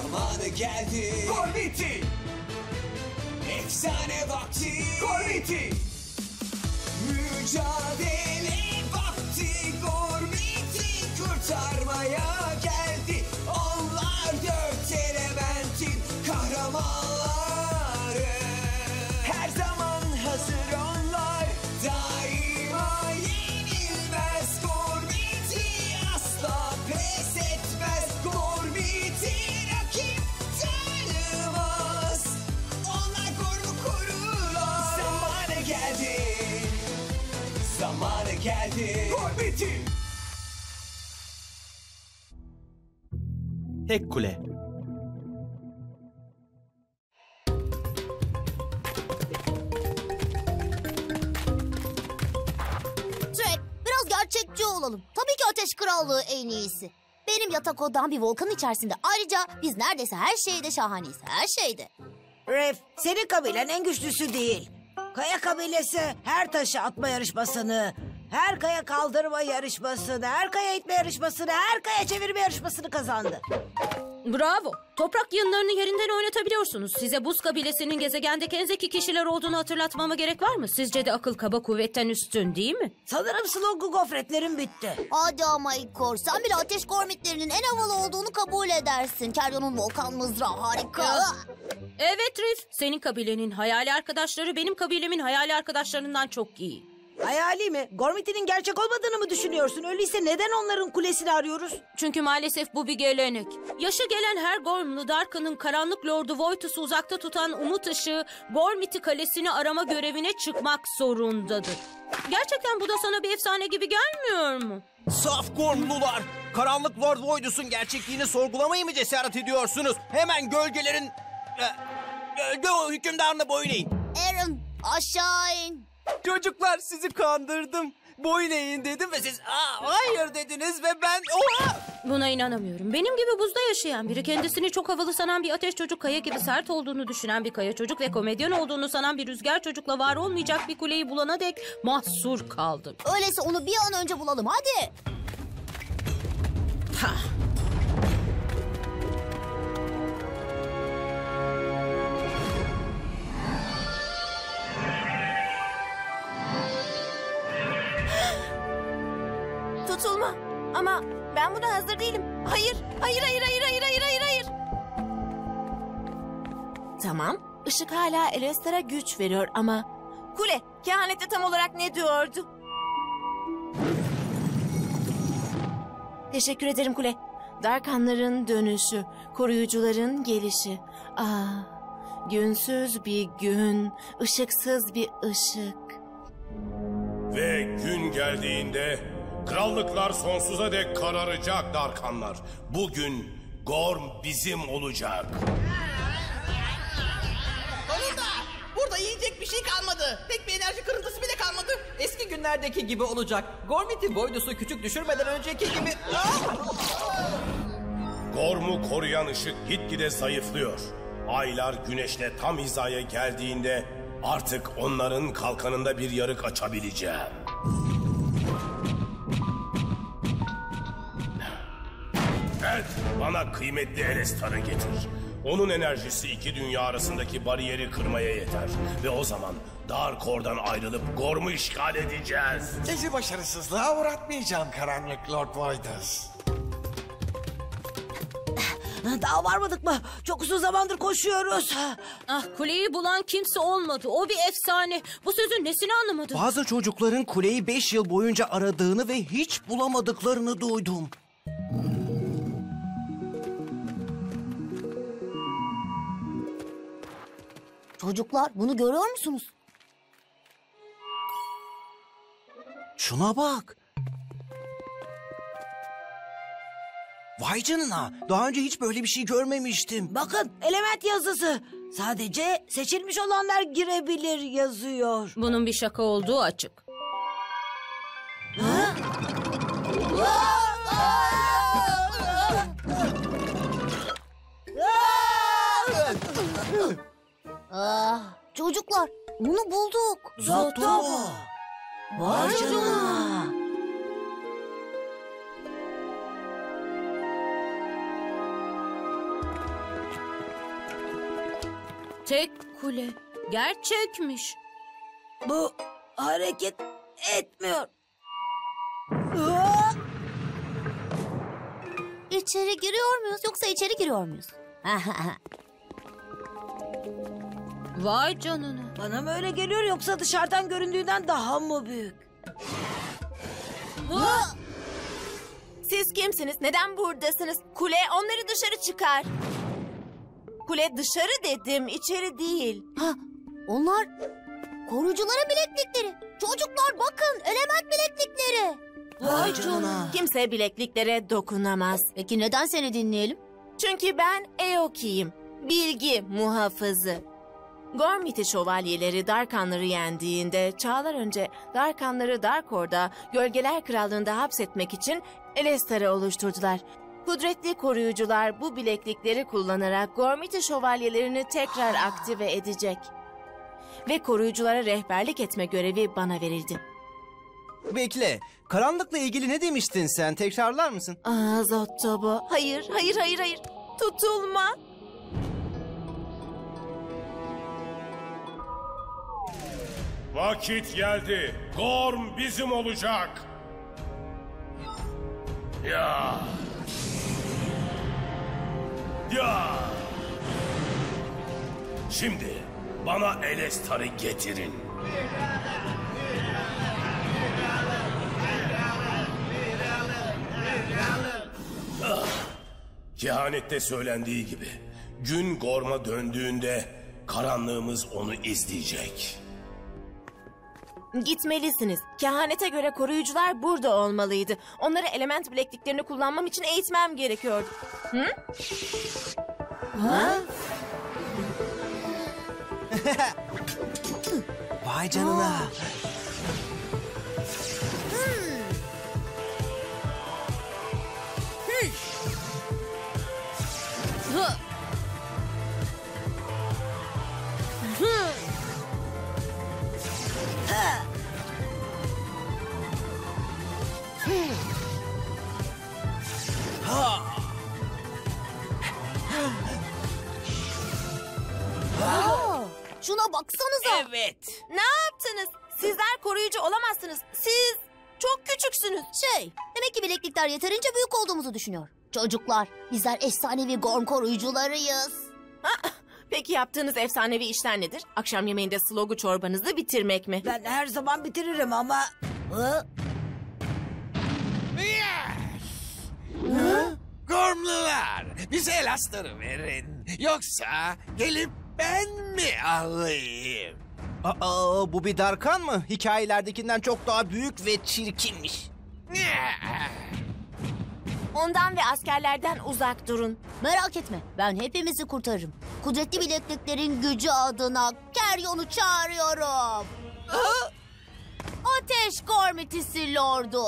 Zamanı geldi. Gormiti! Efsane vakti. Gormiti! Mücadele vakti. Gormiti kurtarmaya geldi. Onlar dört elementin kahramanları. Her zaman hazır onlar. Daima yenilmez. Gormiti asla pes etmez. Gormiti rakip tanımaz. Onlar Gorm'u korurlar. Zamanı geldi. Zamanı geldi. Gormiti! Hekkule. Shrek, biraz gerçekçi olalım. Tabii ki Ateş Krallığı en iyisi. Benim yatak odam bir volkan içerisinde. Ayrıca biz neredeyse her şeyde şahaneyiz. Her şeyde. Ref, senin kabilen en güçlüsü değil. Kaya kabilesi her taşı atma yarışmasını, her kaya kaldırma yarışmasını, her kaya itme yarışmasını, her kaya çevirme yarışmasını kazandı. Bravo. Toprak yığınlarını yerinden oynatabiliyorsunuz. Size buz kabilesinin gezegendeki en zeki kişiler olduğunu hatırlatmama gerek var mı? Sizce de akıl kaba kuvvetten üstün değil mi? Sanırım slogu gofretlerim bitti. Hadi ama İkor, sen bile ateş gormitlerinin en havalı olduğunu kabul edersin. Keryon'un volkan mızrağı harika. Evet Rif. Senin kabilenin hayali arkadaşları benim kabilemin hayali arkadaşlarından çok iyi. Hayali mi? Gormiti'nin gerçek olmadığını mı düşünüyorsun? Öyleyse neden onların kulesini arıyoruz? Çünkü maalesef bu bir gelenek. Yaşı gelen her Gormlu Darkan'ın karanlık lordu Voitus'u uzakta tutan umut ışığı Gormiti kalesini arama görevine çıkmak zorundadır. Gerçekten bu da sana bir efsane gibi gelmiyor mu? Saf Gormlular! Karanlık Lord Voidus'un gerçekliğini sorgulamayı mı cesaret ediyorsunuz? Hemen gölgelerin... Gölge hükümdarına boyun eğin. Aaron, aşağı in. Çocuklar, sizi kandırdım. Boyun eğin dedim ve siz hayır dediniz ve ben... Oha! Buna inanamıyorum. Benim gibi buzda yaşayan biri, kendisini çok havalı sanan bir ateş çocuk, kaya gibi sert olduğunu düşünen bir kaya çocuk ve komedyen olduğunu sanan bir rüzgar çocukla var olmayacak bir kuleyi bulana dek mahsur kaldım. Öyleyse onu bir an önce bulalım, hadi. Tutulma. Ama ben buna hazır değilim. Hayır, hayır, hayır, hayır, hayır, hayır, hayır, hayır. Tamam, ışık hala Elestar'a güç veriyor ama... Kule, kehanette tam olarak ne diyordu? Teşekkür ederim Kule. Darkanların dönüşü, koruyucuların gelişi. Günsüz bir gün, ışıksız bir ışık. Ve gün geldiğinde krallıklar sonsuza dek kararacak Darkanlar. Bugün Gorm bizim olacak. Sonunda! Burada yiyecek bir şey kalmadı. Tek bir enerji kırıntısı bile kalmadı. Eski günlerdeki gibi olacak. Gormiti Voidus'u küçük düşürmeden önceki gibi... Gorm'u koruyan ışık gitgide zayıflıyor. Aylar güneşle tam hizaya geldiğinde artık onların kalkanında bir yarık açabileceğim. Evet, bana kıymetli Elestar'ı getir. Onun enerjisi iki dünya arasındaki bariyeri kırmaya yeter. Ve o zaman Darkor'dan ayrılıp Gorm'u işgal edeceğiz. Sizi başarısızlığa uğratmayacağım karanlık Lord Voidus. Daha varmadık mı? Çok uzun zamandır koşuyoruz. Kuleyi bulan kimse olmadı. O bir efsane. Bu sözün nesini anlamadım? Bazı çocukların kuleyi 5 yıl boyunca aradığını ve hiç bulamadıklarını duydum. Çocuklar, bunu görüyor musunuz? Şuna bak. Vay canına. Daha önce hiç böyle bir şey görmemiştim. Bakın, element yazısı. Sadece seçilmiş olanlar girebilir yazıyor. Bunun bir şaka olduğu açık. Çocuklar, bunu bulduk. Zotobo. Vay canına. Tek kule. Gerçekmiş. Bu hareket etmiyor. İçeri giriyor muyuz yoksa içeri giriyor muyuz? Vay canına. Bana mı öyle geliyor yoksa dışarıdan göründüğünden daha mı büyük? Siz kimsiniz? Neden buradasınız? Kule onları dışarı çıkar. Kule dışarı dedim, içeri değil. Ha, onlar koruyucuların bileklikleri. Çocuklar bakın, element bileklikleri. Vay canına. Kimse bilekliklere dokunamaz. Peki neden seni dinleyelim? Çünkü ben Eoki'yim. Bilgi muhafızı. Gormiti şövalyeleri Darkanları yendiğinde çağlar önce Darkanları Darkor'da Gölgeler Krallığı'nda hapsetmek için Elestar'ı oluşturdular. Kudretli koruyucular bu bileklikleri kullanarak Gormiti şövalyelerini tekrar aktive edecek. Ve koruyuculara rehberlik etme görevi bana verildi. Bekle. Karanlıkla ilgili ne demiştin sen? Tekrarlar mısın? Zottobo. Hayır. Tutulma. Vakit geldi. Gorm bizim olacak. Ya. Şimdi bana Elestar'ı getirin. Kehanette söylendiği gibi gün Gorm'a döndüğünde karanlığımız onu izleyecek. Gitmelisiniz. Kehanete göre koruyucular burada olmalıydı. Onları element bilekliklerini kullanmam için eğitmem gerekiyordu. Vay canına. Şuna baksanıza. Evet. Ne yaptınız? Sizler koruyucu olamazsınız. Siz çok küçüksünüz. Demek ki bileklikler yeterince büyük olduğumuzu düşünüyor. Çocuklar, bizler efsanevi Gorm koruyucularıyız. Peki yaptığınız efsanevi işler nedir? Akşam yemeğinde slogu çorbanızı bitirmek mi? Ben her zaman bitiririm ama... Gormlular, bize Elestar'ı verin. Yoksa gelip ben mi alayım? Bu bir Darkan mı? Hikayelerdekinden çok daha büyük ve çirkinmiş. Ondan ve askerlerden uzak durun. Merak etme, ben hepimizi kurtarırım. Kudretli bilekliklerin gücü adına Keryon'u çağırıyorum. Ateş Gormitisi Lordu.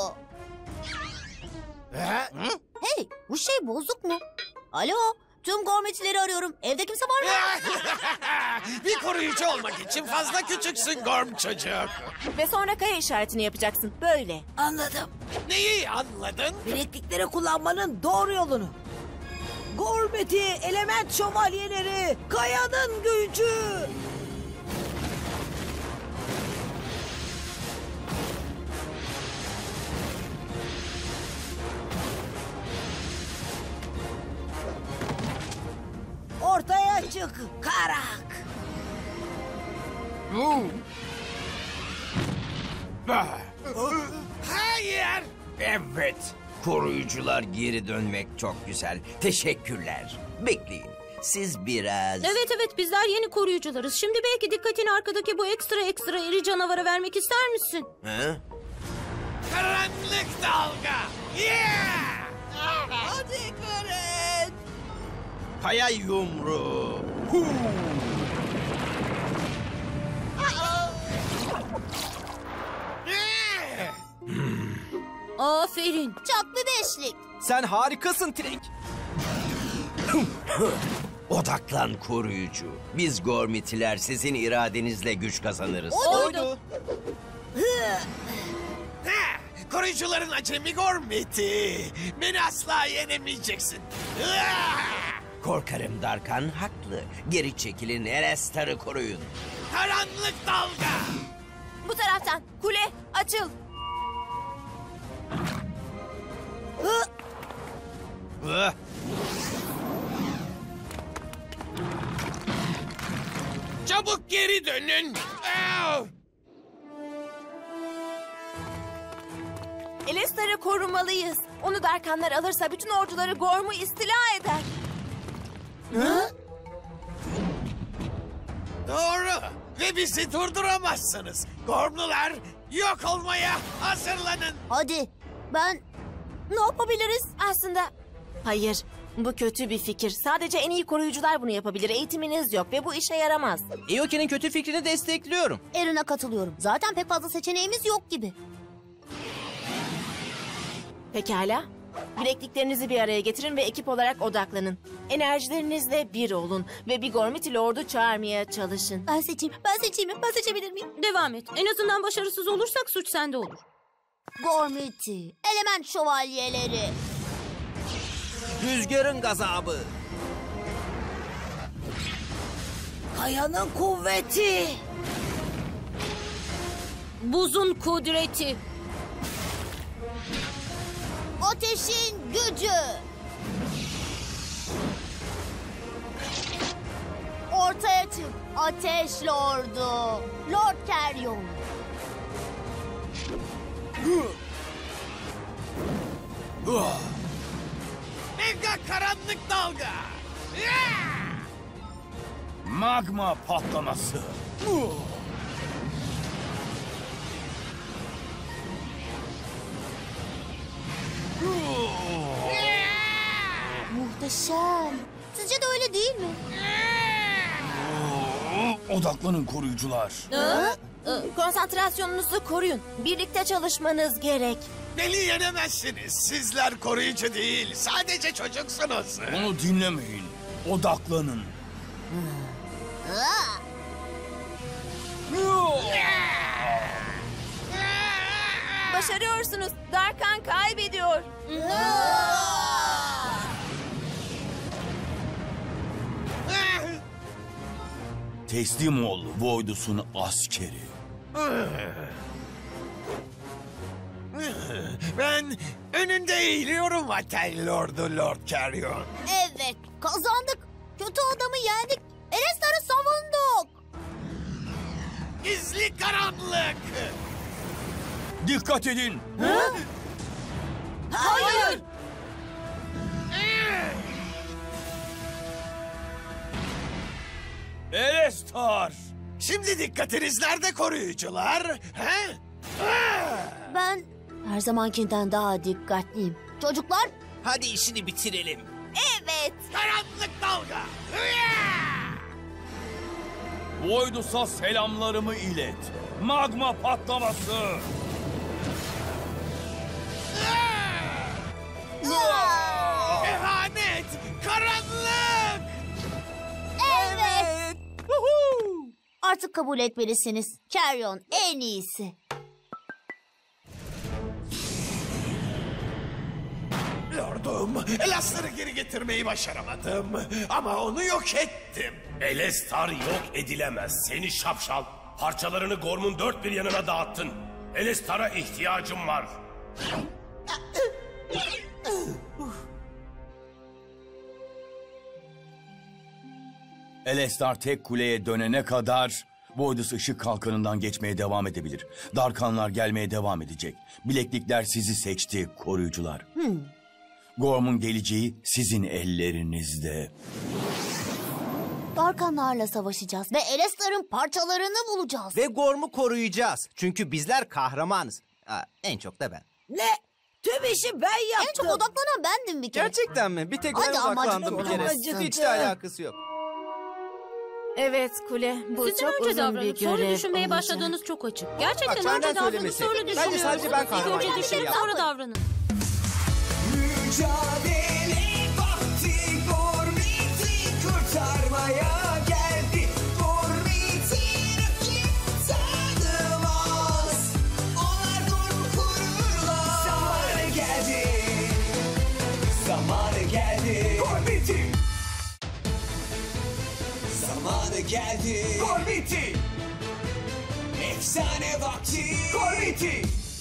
Hey, bu şey bozuk mu? Alo, tüm Gormitileri arıyorum. Evde kimse var mı? Bir koruyucu olmak için fazla küçüksün Gorm çocuk. Ve sonra kaya işaretini yapacaksın. Böyle. Anladım. Neyi anladın? Bileklikleri kullanmanın doğru yolunu. Gormiti, element şövalyeleri, kayanın gücü. Ortaya çık Karak. Hayır. Evet. Koruyucular geri dönmek çok güzel. Teşekkürler. Bekleyin. Siz biraz... Evet bizler yeni koruyucularız. Şimdi belki dikkatini arkadaki bu ekstra iri canavara vermek ister misin? Ha? Karanlık dalga. Yeah! Hadi Karen. Kaya yumruğu. Aferin. Çak bir beşlik. Sen harikasın Trek. Odaklan koruyucu. Biz Gormitiler sizin iradenizle güç kazanırız. Oydu. Koruyucuların acemi Gormiti. Beni asla yenemeyeceksin. Korkarım Darkan haklı. Geri çekilin, Erestar'ı koruyun. Karanlık dalga. Bu taraftan. Kule açıl. Hıh! Çabuk geri dönün. Au! Elistar'ı korumalıyız. Onu Darkanlar alırsa bütün orduları Gorm'u istila eder. Doğru. Ve bizi durduramazsınız. Gormlular yok olmaya hazırlanın. Hadi ne yapabiliriz? Aslında hayır. Bu kötü bir fikir. Sadece en iyi koruyucular bunu yapabilir. Eğitiminiz yok ve bu işe yaramaz. Eoki'nin kötü fikrini destekliyorum. Erin'e katılıyorum. Zaten pek fazla seçeneğimiz yok gibi. Pekala. Bilekliklerinizi bir araya getirin ve ekip olarak odaklanın. Enerjilerinizle bir olun ve bir Gormiti Lord'u çağırmaya çalışın. Ben seçeyim. Ben seçebilir miyim? Devam et. En azından başarısız olursak suç sende olur. Gormiti, element şövalyeleri. Rüzgarın gazabı. Kayanın kuvveti. Buzun kudreti. Ateşin gücü. Ortaya çık. Ateş Lordu. Lord Carrion. Mega karanlık dalga. Magma patlaması. Muhteşem. Sizce de öyle değil mi? Odaklanın koruyucular. Konsantrasyonunuzu koruyun. Birlikte çalışmanız gerek. Beni yenemezsiniz. Sizler koruyucu değil. Sadece çocuksunuz. Onu dinlemeyin. Odaklanın. Başarıyorsunuz. Darkan kaybediyor. Teslim ol Voidus'un askeri. Ben önünde eğiliyorum Vatel Lord'u Lord Carrion. Evet, kazandık. Kötü adamı yendik. Erestar'ı savunduk. Gizli karanlık. Dikkat edin. Hayır. Erestar. Şimdi dikkatiniz nerede koruyucular? He? Ben her zamankinden daha dikkatliyim. Çocuklar, Hadi işini bitirelim. evet. Karanlık dalga. Voidus'a selamlarımı ilet. Magma patlaması. İhanet. Karanlık. Evet. Artık kabul etmelisiniz. Carrion en iyisi. Lordum, Elastar'ı geri getirmeyi başaramadım. Ama onu yok ettim. Elestar yok edilemez. Seni şapşal. Parçalarını Gorm'un dört bir yanına dağıttın. Elestar'a ihtiyacım var. Elestar tek kuleye dönene kadar Voidus ışık kalkanından geçmeye devam edebilir. Darkanlar gelmeye devam edecek. Bileklikler sizi seçti koruyucular. Gorm'un geleceği sizin ellerinizde. Darkanlarla savaşacağız ve Erestar'ın parçalarını bulacağız. Ve Gorm'u koruyacağız. Çünkü bizler kahramanız. En çok da ben. Ne? Tüm işi ben yaptım. En çok odaklanan bendim bir kere. Gerçekten mi? Bir tek ben Hadi odaklandım bir amacına kere. ulaşın. Hiç de alakası yok. Evet Kule. Bu Sizin çok önce uzun bir davranıp sonra görev düşünmeye olacak. başladığınız çok açık. Gerçekten Bak, benden önce davranıp söylemesi. sonra Bence düşünüyorsunuz. sadece ben İlk kahraman önce gibi düşünüp yaptım. sonra davranın. Mücadele vakti Gormiti kurtarmaya geldi. Gormiti rakip tanımaz. Onlar Gorm'u korurlar. Zamanı geldi. Zamanı geldi. Gormiti. zamanı geldi. Gormiti! Efsane vakti. Gormiti!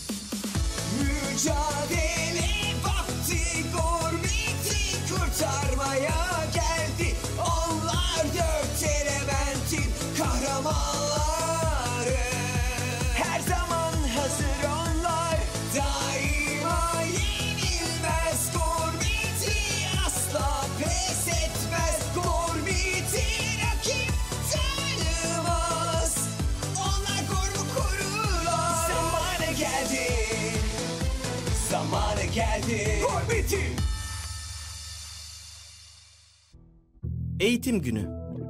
Mücadele vakti. Gormiti kurtarmaya geldi. Onlar dört elementin kahramanları. Her zaman hazır onlar. Daima yenilmez. Gormiti asla pes etmez. Gormiti rakip tanımaz. Onlar Gorm'u korurlar. Zamanı geldi. Zamanı geldi. Gormiti! Eğitim günü.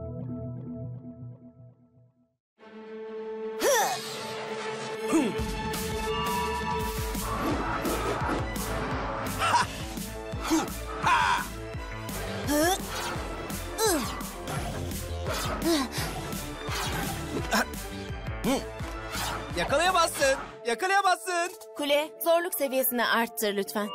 Yakalayamazsın. Yakalayamazsın. Kule, zorluk seviyesini arttır lütfen.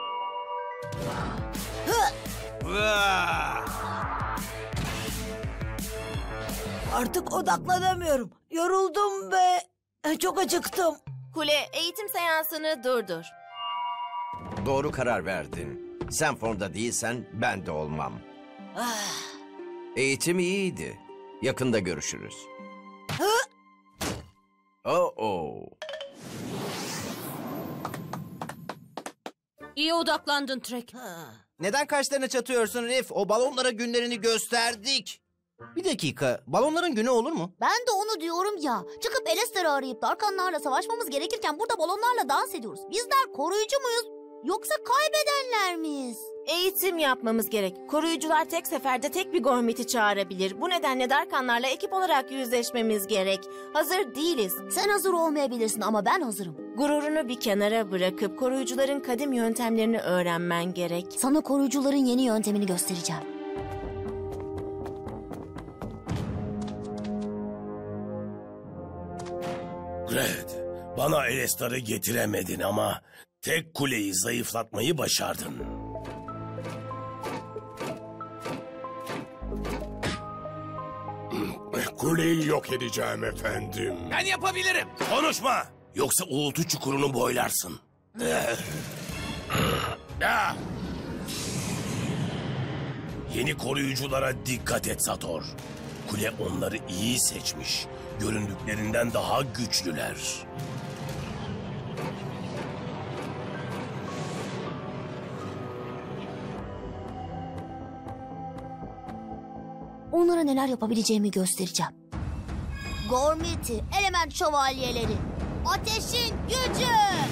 Artık odaklanamıyorum. Yoruldum ve çok acıktım. Kule, eğitim seansını durdur. Doğru karar verdin. Sen formda değilsen ben de olmam. Eğitim iyiydi. Yakında görüşürüz. Oh. İyi odaklandın Trek. Neden kaşlarını çatıyorsun Rif? O balonlara günlerini gösterdik. Bir dakika, balonların günü olur mu? Ben de onu diyorum ya. Çıkıp Elester'ı arayıp Darkanlarla savaşmamız gerekirken burada balonlarla dans ediyoruz. Bizler koruyucu muyuz? Yoksa kaybedenler miyiz? Eğitim yapmamız gerek. Koruyucular tek seferde tek bir Gormit'i çağırabilir. Bu nedenle Darkanlarla ekip olarak yüzleşmemiz gerek. Hazır değiliz. Sen hazır olmayabilirsin ama ben hazırım. Gururunu bir kenara bırakıp koruyucuların kadim yöntemlerini öğrenmen gerek. Sana koruyucuların yeni yöntemini göstereceğim. Gred, bana Elestar'ı getiremedin ama tek kuleyi zayıflatmayı başardın. Kuleyi yok edeceğim efendim. Ben yapabilirim. Konuşma, yoksa uğultu çukurunu boylarsın. Yeni koruyuculara dikkat et Sator. Kule onları iyi seçmiş. Göründüklerinden daha güçlüler. Onlara neler yapabileceğimi göstereceğim. Gormiti, element şövalyeleri. Ateşin gücü.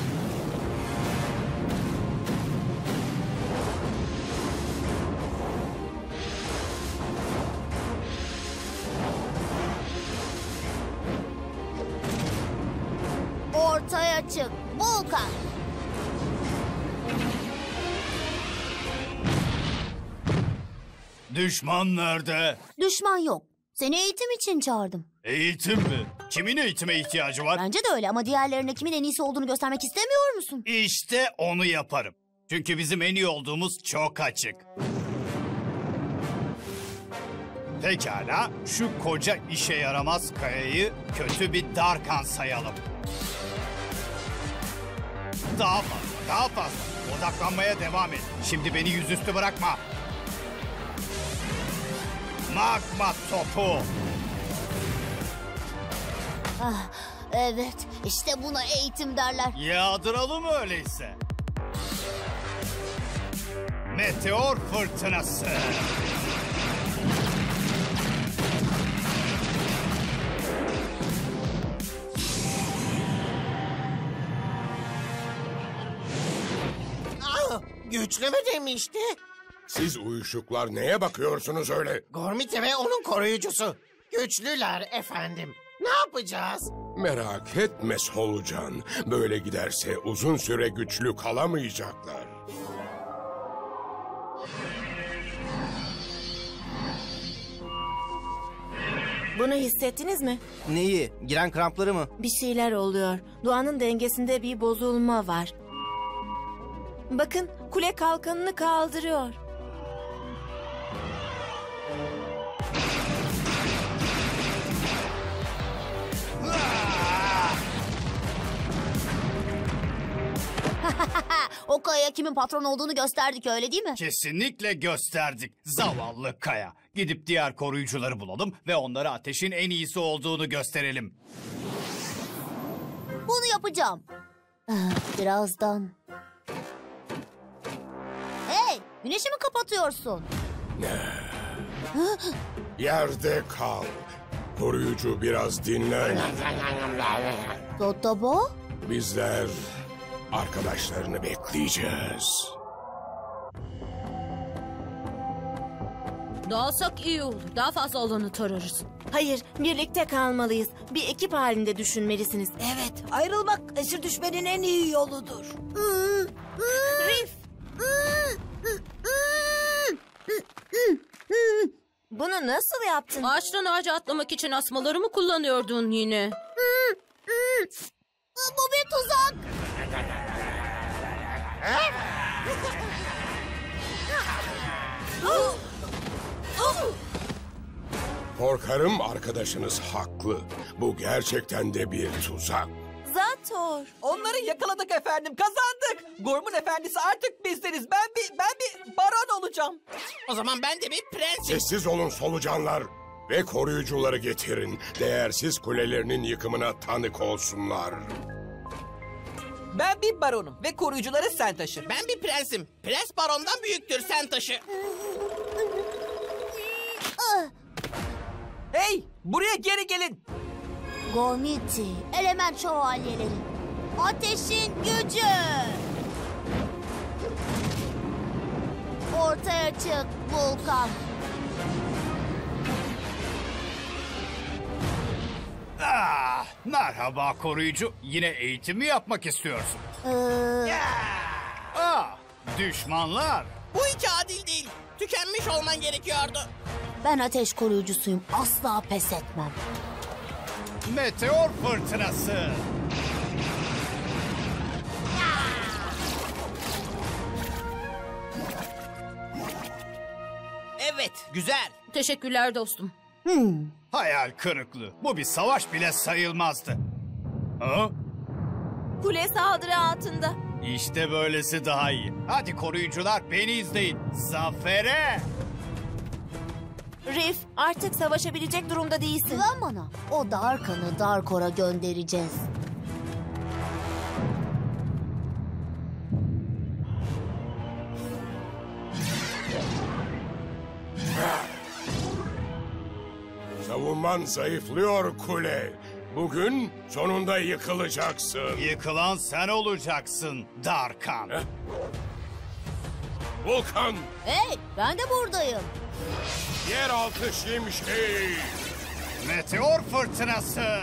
Ortaya çık, Vulkan. Düşman nerede? Düşman yok. Seni eğitim için çağırdım. Eğitim mi? Kimin eğitime ihtiyacı var? Bence de öyle ama diğerlerine kimin en iyisi olduğunu göstermek istemiyor musun? İşte onu yaparım. Çünkü bizim en iyi olduğumuz çok açık. Pekala, şu koca işe yaramaz kayayı kötü bir Darkan sayalım. Daha fazla. Odaklanmaya devam et. Şimdi beni yüzüstü bırakma. Magma topu. Ah, evet, işte buna eğitim derler. Yağdıralım öyleyse. Meteor fırtınası. Güçlü mü demişti? Siz uyuşuklar neye bakıyorsunuz öyle? Gormiti ve onun koruyucusu. Güçlüler efendim. Ne yapacağız? Merak etme Solucan. Böyle giderse uzun süre güçlü kalamayacaklar. Bunu hissettiniz mi? Neyi? Giren krampları mı? Bir şeyler oluyor. Doğanın dengesinde bir bozulma var. Bakın, kule kalkanını kaldırıyor. O kayaya kimin patron olduğunu gösterdik, öyle değil mi? Kesinlikle gösterdik. Zavallı Kaya. Gidip diğer koruyucuları bulalım ve onlara ateşin en iyisi olduğunu gösterelim. Bunu yapacağım. Birazdan. Hey, güneşi mi kapatıyorsun? Yerde kal. Koruyucu biraz dinlen. Totobo? Bizler arkadaşlarını bekleyeceğiz. Dağılsak iyi olur. Daha fazla alanı tararız. Hayır, birlikte kalmalıyız. Bir ekip halinde düşünmelisiniz. Evet, ayrılmak esir düşmenin en iyi yoludur. Rif! Bunu nasıl yaptın? Ağaçtan ağaca atlamak için asmaları mı kullanıyordun yine? Bu bir tuzak. Korkarım arkadaşınız haklı. Bu gerçekten de bir tuzak. Zator. Onları yakaladık efendim, kazandık. Gorm'un efendisi artık bizleriz. Ben bir baron olacağım. O zaman ben de bir prensim. Sessiz olun solucanlar ve koruyucuları getirin. Değersiz kulelerinin yıkımına tanık olsunlar. Ben bir baronum ve koruyucuları sen taşı. Ben bir prensim. Prens barondan büyüktür, sen taşı. Hey, buraya geri gelin. Gormiti, element şövalyeleri. Ateşin gücü. Ortaya çık Vulkan. Merhaba koruyucu. Yine eğitim mi yapmak istiyorsun? Düşmanlar. Bu hiç adil değil. Tükenmiş olman gerekiyordu. Ben ateş koruyucusuyum. Asla pes etmem. Meteor fırtınası. Evet, güzel. Teşekkürler dostum. Hayal kırıklığı. Bu bir savaş bile sayılmazdı. Ha? Kule saldırı altında. İşte böylesi daha iyi. Hadi koruyucular beni izleyin. Zafere! Rif, artık savaşabilecek durumda değilsin. Güven bana. O Darkan'ı Darkor'a göndereceğiz. Savunman zayıflıyor kule. Bugün sonunda yıkılacaksın. Yıkılan sen olacaksın Darkan. Vulkan, Hey, ben de buradayım. yeraltı şimşeği. Meteor fırtınası.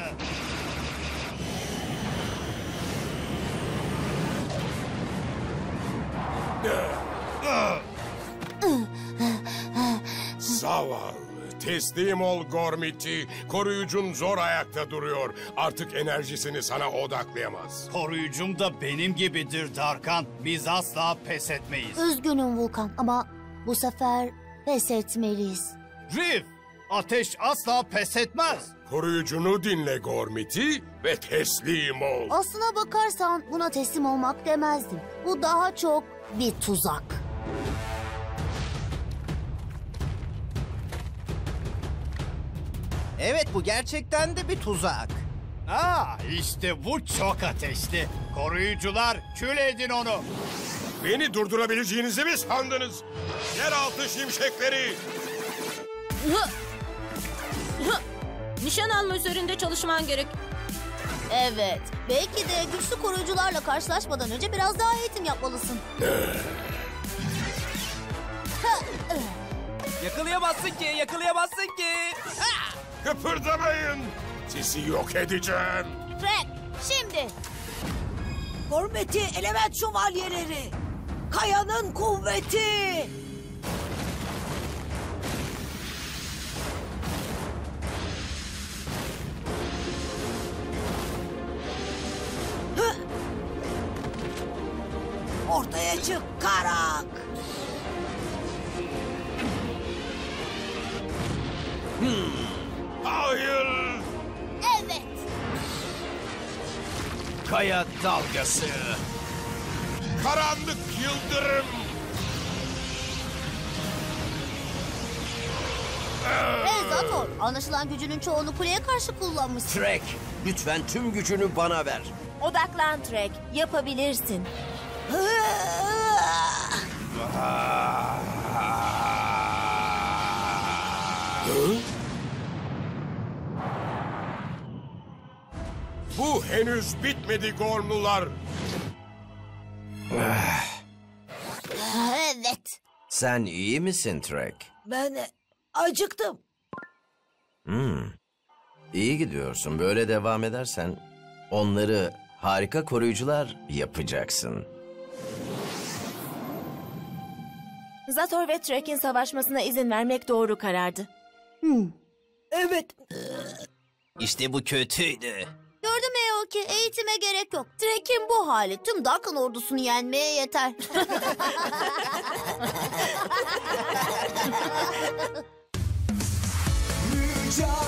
Zavallı. Teslim ol Gormiti. Koruyucun zor ayakta duruyor. Artık enerjisini sana odaklayamaz. Koruyucum da benim gibidir Darkan. Biz asla pes etmeyiz. Üzgünüm Vulkan ama bu sefer pes etmeliyiz. Rif, ateş asla pes etmez. Koruyucunu dinle Gormiti ve teslim ol. Aslına bakarsan buna teslim olmak demezdim. Bu daha çok bir tuzak. Evet, bu gerçekten de bir tuzak. İşte bu çok ateşli. Koruyucular kül edin onu. Beni durdurabileceğinizi mi sandınız? Yeraltı şimşekleri. Nişan alma üzerinde çalışman gerek. Evet, belki de güçlü koruyucularla karşılaşmadan önce biraz daha eğitim yapmalısın. Yakalayamazsın ki, yakalayamazsın ki. Kıpırdamayın. Sizi yok edeceğim. Fred, şimdi. Gormiti element şövalyeleri. Kayanın kuvveti. Ortaya çık Karak. Hayır. Evet. Kaya dalgası. Karanlık yıldırım. Zator, anlaşılan gücünün çoğunu kuleye karşı kullanmışsın. Trek, lütfen tüm gücünü bana ver. Odaklan Trek, yapabilirsin. Bu henüz bitmedi Gormlular. Evet. Sen iyi misin Trek? Ben acıktım. İyi gidiyorsun. Böyle devam edersen onları harika koruyucular yapacaksın. Zator ve Trek'in savaşmasına izin vermek doğru karardı. Evet. İşte bu kötüydü. Gördüm Eoki, eğitime gerek yok. Trek'in bu hali tüm Darkan ordusunu yenmeye yeter. Mücadele